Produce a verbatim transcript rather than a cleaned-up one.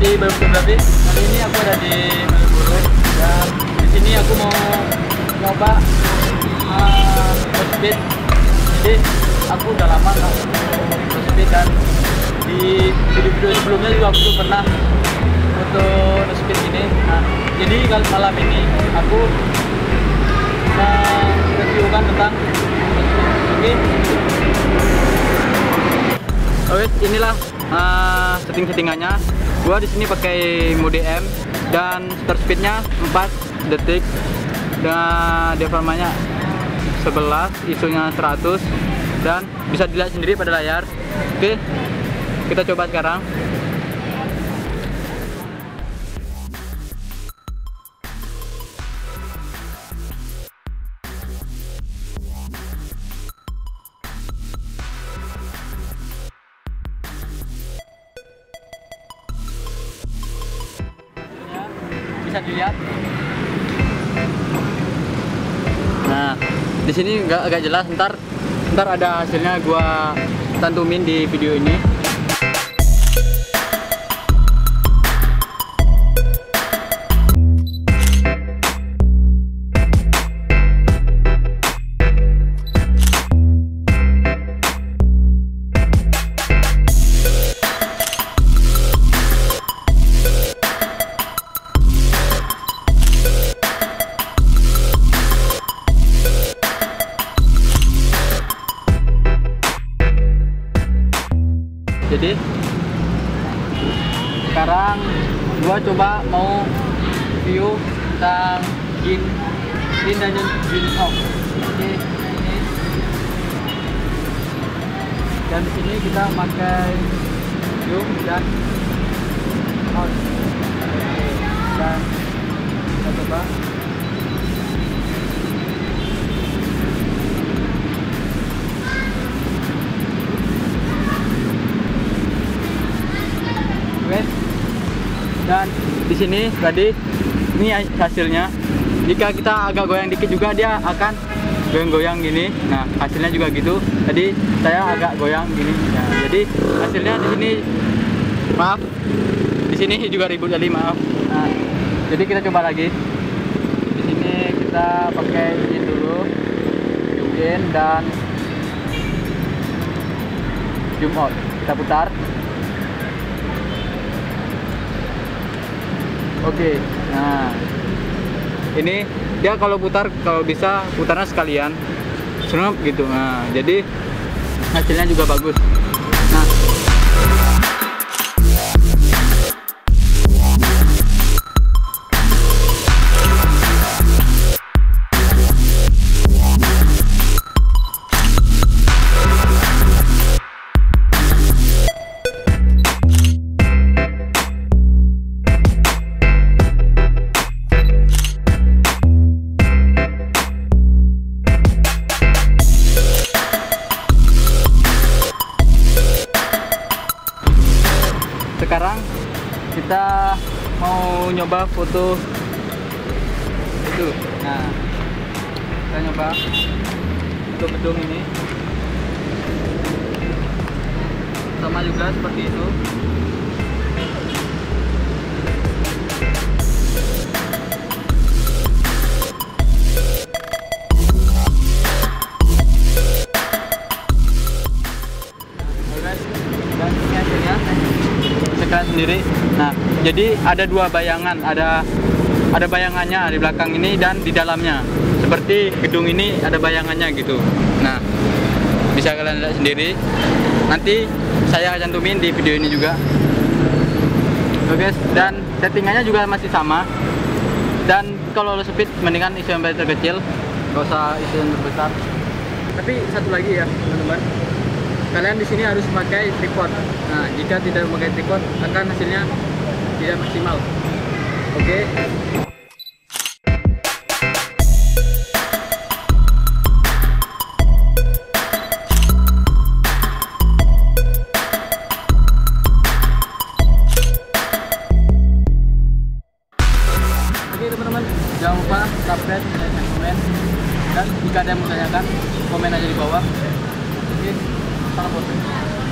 di Baru Fotografi. Kali ini aku ada di Malioboro dan di sini aku mau coba uh, speed. Jadi aku udah lama nggak speed dan di video-video sebelumnya juga aku tuh pernah foto speed ini. Nah, jadi kali malam ini aku mereviewkan tentang oke. Oke, inilah uh, setting-settingannya. Gua di sini pakai mode M dan shutter speednya empat detik dan diafragmanya sebelas, isunya seratus dan bisa dilihat sendiri pada layar. Oke, kita coba sekarang. Bisa dilihat. Nah, di sini nggak agak jelas. Ntar, ntar ada hasilnya gua cantumin di video ini. Jadi sekarang gua coba mau view tentang Gin Gin dan Gin Off. Oke, ini. Dan di sini kita pakai zoom dan out. Dan kita coba. Dan di sini tadi ini hasilnya. Jika kita agak goyang dikit juga dia akan goyang-goyang gini. Nah, hasilnya juga gitu. Tadi saya agak goyang gini. Nah, jadi hasilnya di sini maaf. Di sini juga ribut tadi, maaf. Nah, jadi kita coba lagi. Di sini kita pakai ini dulu. Zoom in dan zoom out. Kita putar. Oke, nah ini dia kalau putar, kalau bisa putarnya sekalian, snap gitu. Nah, jadi hasilnya juga bagus. Nah, sekarang kita mau nyoba foto itu. Nah, kita nyoba foto gedung ini sama juga seperti itu. Dan ini hasilnya sendiri. Nah, jadi ada dua bayangan, ada ada bayangannya di belakang ini dan di dalamnya. Seperti gedung ini ada bayangannya gitu. Nah, bisa kalian lihat sendiri. Nanti saya cantumin di video ini juga. Oke, guys, dan settingannya juga masih sama. Dan kalau lo speed mendingan isi yang terkecil, gak usah isi yang terbesar. Tapi satu lagi ya, teman-teman. Kalian di sini harus pakai tripod. Nah, jika tidak memakai tripod akan hasilnya tidak maksimal. Oke. Oke teman-teman, jangan lupa subscribe, like, dan komen. Dan jika ada yang mau tanyakan, komen aja di bawah. Oke, salam foto.